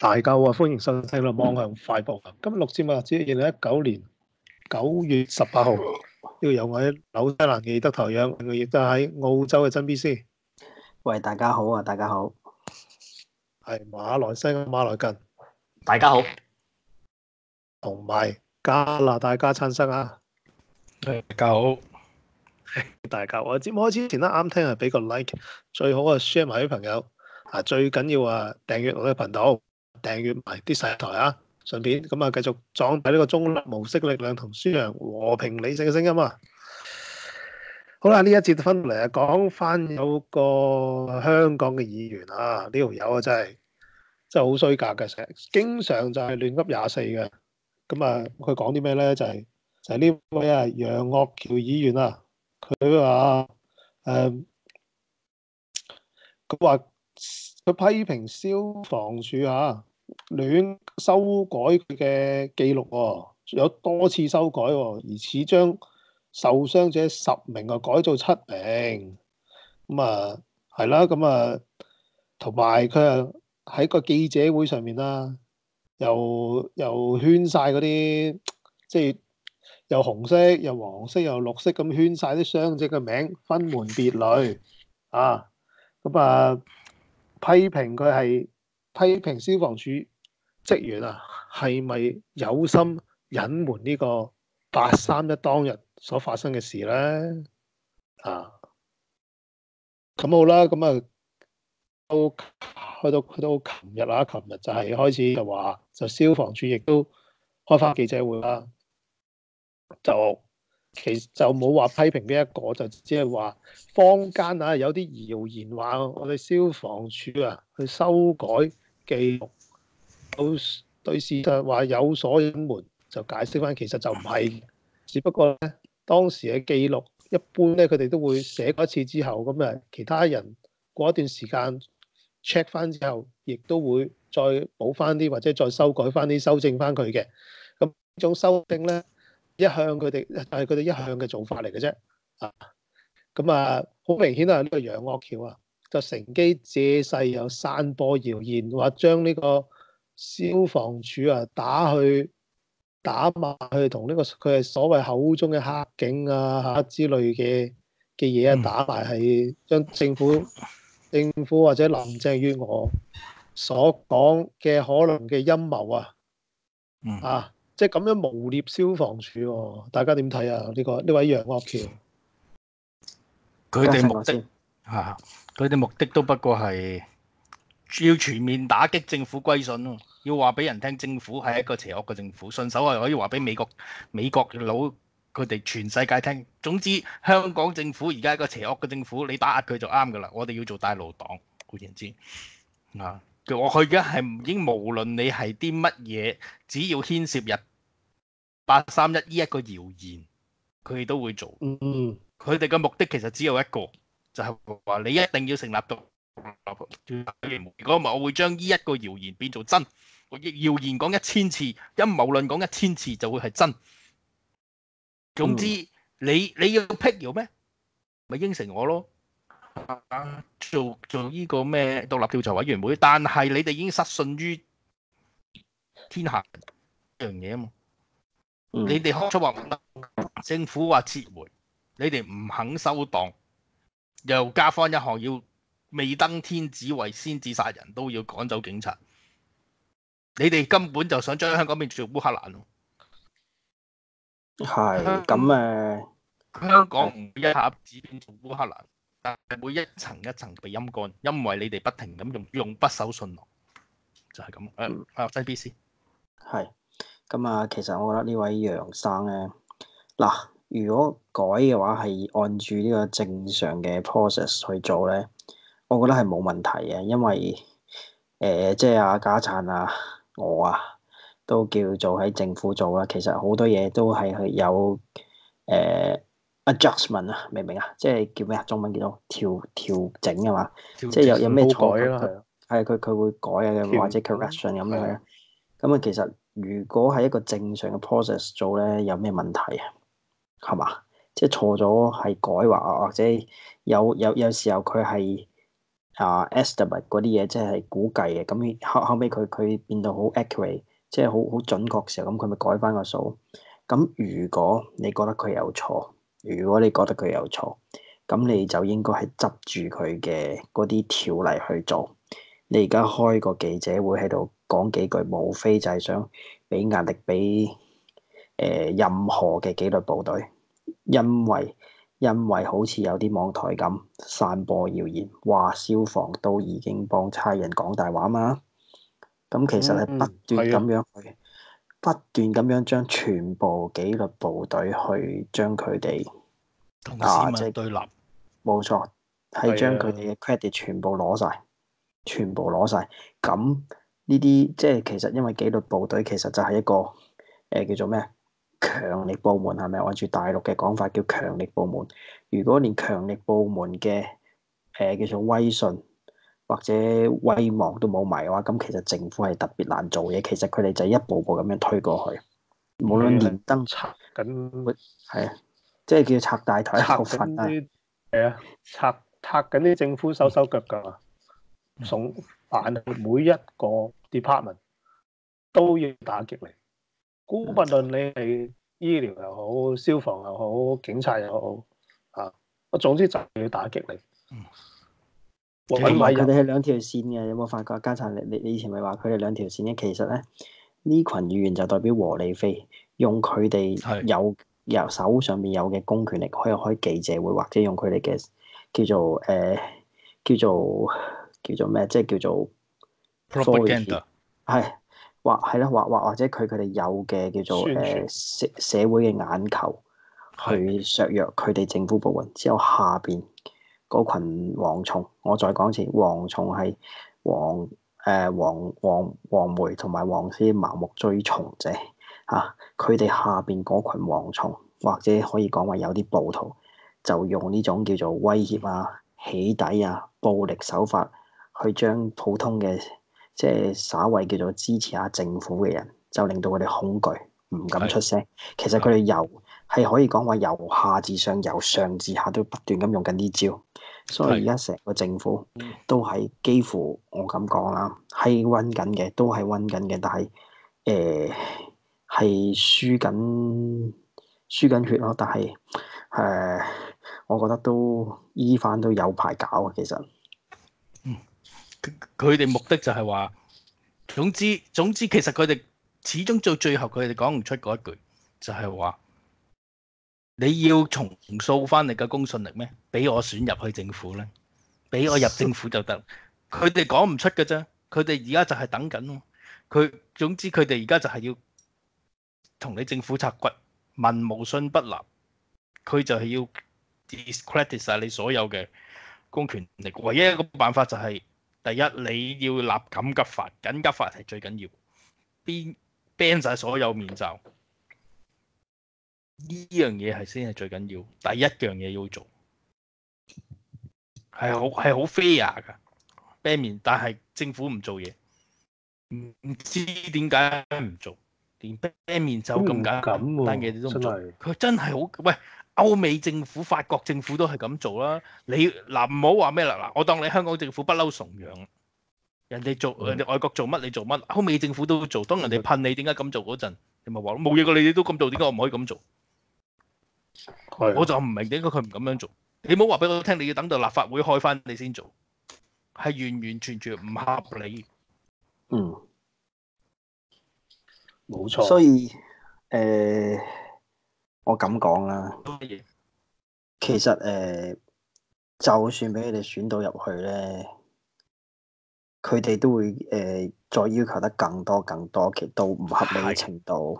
大家好啊！歡迎收聽《網向快報》。今日錄節目係2019年9月18號。呢個有我喺紐西蘭嘅德台陽，另外亦都喺澳洲嘅真 BC， 喂，大家好啊！大家好， 係馬來西亞馬來近， 大家好， 同埋加拿大加燦生啊！ 大家好， 大家我節目開始前咧，啱聽係俾個 like， 最好啊 share 埋俾朋友啊，最緊要啊訂閱我嘅頻道，訂閱埋啲細台啊，順便咁啊繼續壯大呢個中立模式嘅力量同宣揚和平理性嘅聲音啊！好啦，呢一節分嚟啊，講翻有個香港嘅議員啊，呢條友啊真係好衰格嘅，成日經常就係亂噏24嘅。咁啊，佢講啲咩咧？就係呢位啊楊岳橋議員啊。佢話佢批評消防處亂修改佢嘅記錄喎，有多次修改喎，而此將受傷者10名改做7名，咁啊係啦，咁啊同埋佢啊喺個記者會上面啦，又圈晒嗰啲即係。又紅色、又黃色、又綠色咁圈晒啲傷者嘅名，分門別類啊！咁啊，批評消防處職員啊，係咪有心隱瞞呢個831當日所發生嘅事咧？啊，咁好啦，咁啊，去到琴日啊，琴日就係開始就話，就消防處亦都開翻記者會啦。其實就冇話批評邊一個，就只係話坊間有啲謠言話我哋消防處去修改記錄，對事實話有所隱瞞，就解釋翻其實就唔係，只不過咧當時嘅記錄一般咧，佢哋都會寫過一次之後，咁啊其他人過一段時間 check 翻之後，亦都會再補翻啲或者再修改翻啲修正翻佢嘅。咁呢種修正咧。佢哋一向嘅做法嚟嘅啫，咁好明顯呢個楊岳橋就乘機借勢又散播謠言，話將呢個消防處打罵去同呢個佢係所謂口中嘅黑警之類嘅嘢打埋，係將政府或者林鄭月娥所講嘅可能嘅陰謀即係咁樣誣衊消防處喎，大家點睇啊？呢位楊岳橋， 佢哋目的都不過係要全面打擊政府歸信咯，要話俾人聽政府係一個邪惡嘅政府，順手係可以話俾美國佬佢哋全世界聽。總之香港政府而家係一個邪惡嘅政府，你打壓佢就啱噶啦。我哋要做帶路黨，固然之佢而家係已經無論你係啲乜嘢，只要牽涉入831呢一個謠言，佢哋都會做。佢哋嘅目的其實只有一個，就係話你一定要成立獨立委員會。如果唔係，我會將呢一個謠言變做真。謠言講1000次，陰謀論講1000次就會係真。總之，你要闢謠咩？咪應承我咯。做呢個咩獨立調查委員會，但係你哋已經失信於天下一樣嘢啊嘛。你哋開出話唔得，政府話撤回，你哋唔肯收檔，又加翻一項要未登天子位先至殺人，都要趕走警察。你哋根本就想將香港變做烏克蘭咯。 係咁香港唔會一下子變做烏克蘭，但係會一層一層被陰乾，因為你哋不停咁用不守信諾，就係咁。真 BC 係咁其實我覺得呢位楊生咧，嗱，如果改嘅話係按住呢個正常嘅 process 去做咧，我覺得係冇問題嘅，因為即係家燦我都叫做喺政府做啦，其實好多嘢都係有adjustment 明唔明啊？即係叫咩中文叫做調整啊嘛，即係有咩錯佢會改或者 correction 咁樣。咁其實如果係一個正常嘅 process 做咧，有咩問題啊？係嘛？即係錯咗係改話，或者有時候佢係 estimate 嗰啲嘢，即係估計嘅。咁後尾佢變到好 accurate，即係好準確嘅時候，咁佢咪改翻個數。咁如果你覺得佢有錯，咁你就應該係執住佢嘅嗰啲條例去做。你而家開個記者會喺度講幾句，無非就係想俾壓力俾任何嘅紀律部隊，因為好似有啲網台咁散播謠言，話消防都已經幫差人講大話嘛。咁其實係不斷咁樣將全部紀律部隊去將佢哋同市民對立。 冇錯，係將佢哋嘅 credit 全部攞晒。咁呢啲即係其實因為紀律部隊其實就係一個叫做咩強力部門，係咪？按住大陸嘅講法叫強力部門。如果連強力部門嘅叫做威信或者威望都冇埋嘅話，咁其實政府係特別難做嘢。其實佢哋就一步步咁樣推過去，無論連登拆緊， 係啊，即係叫拆大台一部分啊。 係啊，拆緊啲政府手腳㗎，凡係每一個 department 都要打擊你。估不論你係醫療又好、消防又好、警察又好啊，我總之就要打擊你。 同埋佢哋係兩條線嘅，有冇發覺？家產你以前咪話佢哋兩條線嘅，其實咧呢群議員就代表和理非，用佢哋由手上面有嘅公權力，可以開記者會，或者用佢哋嘅叫做咩？即係叫做 propaganda 係或者佢哋有嘅叫做社會嘅眼球去削弱佢哋政府部門，之後下邊嗰群蝗蟲，我再講一次，蝗蟲係黃媒同埋黃絲盲目追從者嚇，佢哋下邊嗰群蝗蟲，或者可以講話有啲暴徒，就用呢種叫做威脅啊、起底啊、暴力手法，去將普通嘅即係稍為叫做支持下政府嘅人，就令到佢哋恐懼，唔敢出聲。其實佢哋係可以講話由下至上、由上至下都不斷咁用緊呢招。所以而家成個政府都係幾乎我咁講啦，係溫緊嘅，都係溫緊嘅，但係係輸緊血咯。但係我覺得都醫翻都有排搞啊，其實。 佢哋目的就係話，總之，其實佢哋始終到最後，佢哋講唔出嗰一句，就係話你要重塑翻你嘅公信力咩？俾我選入去政府咧，俾我入政府就得。佢哋講唔出嘅啫，佢哋而家就係等緊咯。總之佢哋而家就係要同你政府拆骨，民無信不立。佢就係要 discredit 晒你所有嘅公權力。唯一一個辦法就係、第一，你要立緊急法，緊急法係最緊要。ban 晒所有面罩。呢樣嘢係先係最緊要，第一樣嘢要做係好 fair 噶 ban 面，但係政府唔做嘢，唔知點解唔做，連 ban 面罩咁簡單嘅嘢都唔做，佢真係好喂。歐美政府、法國政府都係咁做啦。你嗱唔好話咩啦，嗱我當你香港政府不嬲崇洋，人哋外國做乜你做乜，歐美政府都做。當人哋噴你點解咁做嗰陣，你咪話冇嘢過，你哋都咁做，點解我唔可以咁做？我就唔明點解佢唔咁樣做。你唔好話俾我聽，你要等到立法會開翻你先做，係完完全全唔合理。 冇錯。 所以我咁講啦，其實就算俾佢哋選到入去咧，佢哋都會再要求得更多，其實到唔合理嘅程度。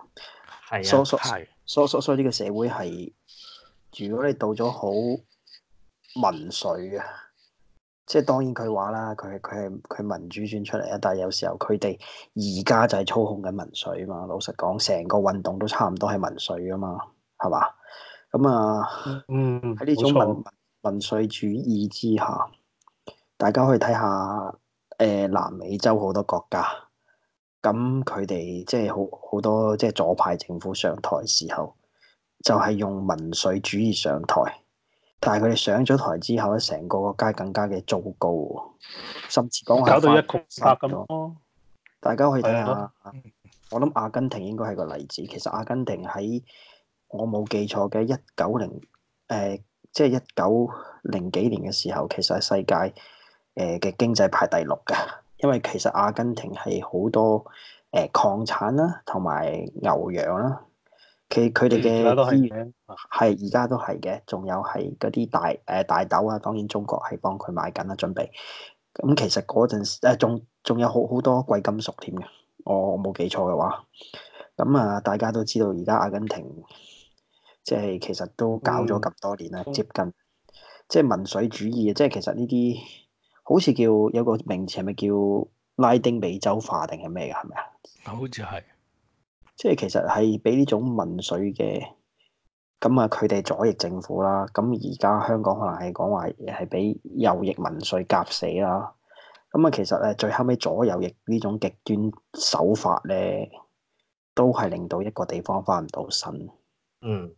所以呢個社會係，如果你到咗好民粹啊，即係當然佢話啦，佢民主選出嚟啊，但係有時候佢哋而家就係操控緊民粹啊嘛。老實講，成個運動都差唔多係民粹啊嘛，係嘛？咁啊，喺呢種民粹主義之下，大家可以睇下南美洲好多國家，咁佢哋即係好多即係左派政府上台時候，就係用民粹主義上台。 但係佢哋上咗台之後咧，成個國家更加嘅糟糕喎，甚至講係搞到一翻窮百咁咯。 大家可以睇係下，我諗阿根廷應該係個例子。其實阿根廷喺我冇記錯嘅即係1900幾年嘅時候，其實係世界嘅經濟排第6嘅，因為其實阿根廷係好多礦產啦，同埋牛羊啦。佢哋嘅而家都係資源嘅。 係而家都係嘅，仲有係嗰啲大豆啊，當然中國係幫佢買緊啦，準備。咁其實嗰陣時仲有好多貴金屬添嘅，我冇記錯嘅話。咁啊，大家都知道而家阿根廷即係其實都搞咗咁多年啦，接近即係民粹主義啊，即係其實呢啲好似叫有個名詞係咪叫拉丁美洲化定係咩㗎？係咪啊？ 好似係。 即係其實係俾呢種民粹嘅，咁啊佢哋左翼政府啦，咁而家香港可能係講話係俾右翼民粹夾死啦，咁啊其實最後尾左右翼呢種極端手法咧，都係令到一個地方翻唔到身。 嗯，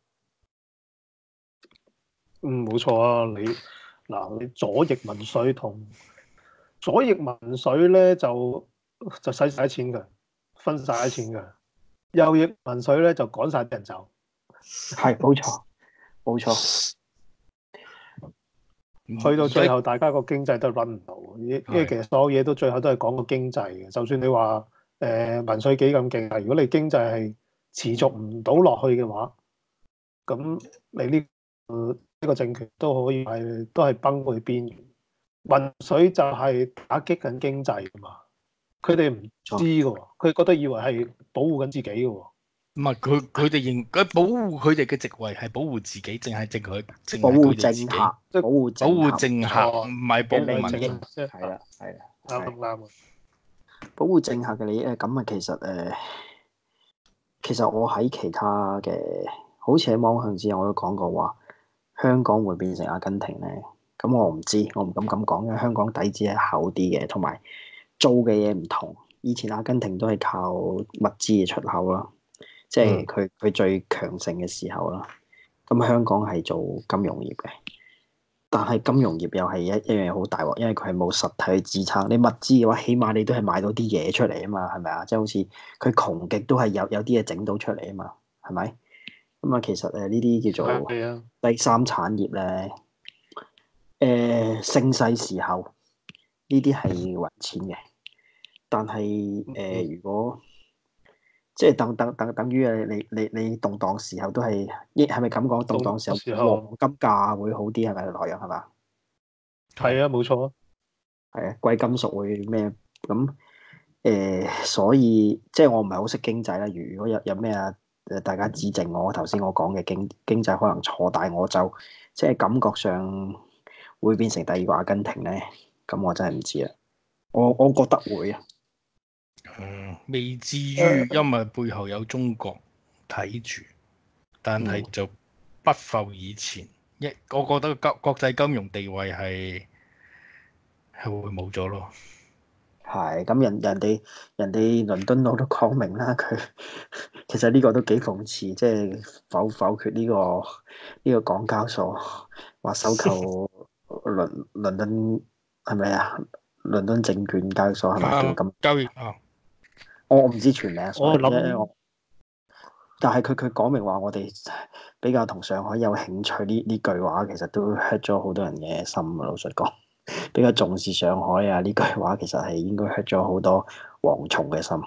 冇錯啊！你左翼民粹同左翼民粹咧就使晒錢㗎，分晒錢㗎。右翼民粹咧就趕晒啲人走。 係冇錯，冇錯。 去到最後，大家個經濟都 run 唔到，因為其實所有嘢都最後都係講個經濟嘅。就算你話民粹幾咁勁，但如果你經濟係持續唔到落去嘅話，咁你呢個政權都可以都係崩潰邊緣。民粹就係打擊緊經濟㗎嘛，佢哋唔知㗎喎，佢覺得以為係保護緊自己㗎喎。 唔係佢哋保護佢哋嘅職位係保護自己，淨係保護佢哋自己， 政客，保護保護政政客，唔係保護民眾。 係啦， 啱啊！ 保護政客嘅利益咁啊，其實我喺其他嘅，好似喺網上之後我都講過話，香港會變成阿根廷咧。咁我唔知，我唔敢咁講，因為香港底子係厚啲嘅，同埋做嘅嘢唔同。以前阿根廷都係靠物資嘅出口啦，即係佢最強盛嘅時候啦。咁香港係做金融業嘅，但係金融業又係一樣嘢好大鑊，因為佢係冇實體去支撐。你物資嘅話，起碼你都係買到啲嘢出嚟啊嘛，係咪啊？即係好似佢窮極都係有啲嘢整到出嚟啊嘛，係咪？咁啊，其實呢啲叫做第三產業咧，盛世時候呢啲係揾錢嘅，但係如果即係等於你動盪時候都係咪咁講？動盪時候黃金價會好啲係咪？內容係嘛？ 係啊，冇錯啊。 係啊，貴金屬會咩咁？所以即係我唔係好識經濟啦。如果有咩啊，大家指正我頭先我講嘅經濟可能錯，但係我就即係感覺上會變成第二個阿根廷咧。咁我真係唔知啦。我覺得會啊。 未至於，因為背後有中國睇住，但係就不復以前。我覺得國際金融地位係會冇咗咯。 係咁，人哋倫敦佬都講明啦，佢其實呢個都幾諷刺，即係否決呢個港交所話收購倫敦係咪啊？倫敦證券交易所係咪叫咁交易啊？ 我唔知全名， 我諗， 但係佢講明話，我哋比較同上海有興趣呢句話，其實都 hurt 咗好多人嘅心啊！老實講。比較重視上海啊！呢句話其實係應該 hurt 咗好多蝗蟲嘅心。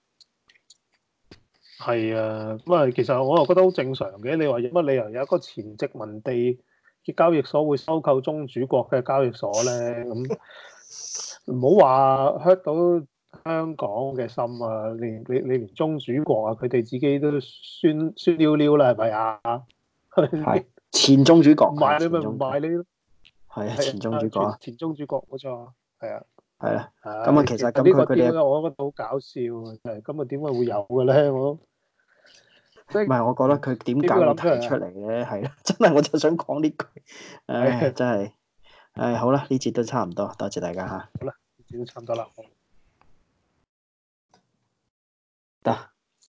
係啊，咁啊，其實我又覺得好正常嘅。你話有乜理由有一個前殖民地嘅交易所會收購宗主國嘅交易所咧？咁唔好話 hurt 到香港嘅心啊！你連宗主國啊，佢哋自己都酸溜溜啦，係咪啊？ 係前宗主國， 唔買你咪唔買你咯。 係啊，前宗主國啊， 前宗主國冇錯，係啊， 係啊。咁啊，其實咁呢個佢哋我覺得好搞笑啊！係咁啊，點解會有嘅咧？我即係唔係，我覺得佢點解會提出嚟咧？係啦，真係我就想講呢句，唉，真係，唉，好啦，呢節都差唔多，多謝大家嚇。 好啦，呢節都差唔多啦。 得。